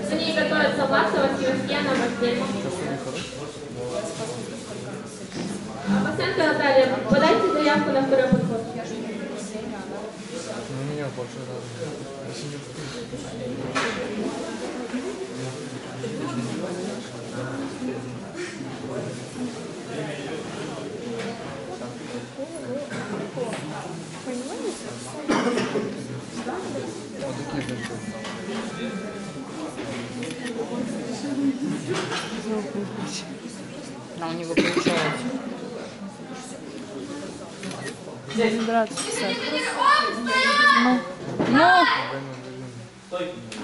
Они готовятся массово с Евгеном отдельно. Пасенко Наталья, подайте заявку на второй подход. Ну, меня больше надо. А у него получается. Вибрацию писать. Ну.